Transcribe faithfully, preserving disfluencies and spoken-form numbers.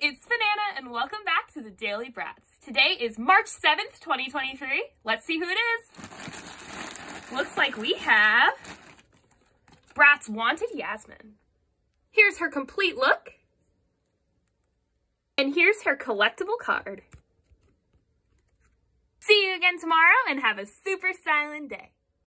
it's Banana and welcome back to the Daily Bratz. Today is March seventh, twenty twenty-three. Let's see who it is. Looks like we have Bratz Wanted Yasmin. Here's her complete look. And here's her collectible card. See you again tomorrow and have a super styling day.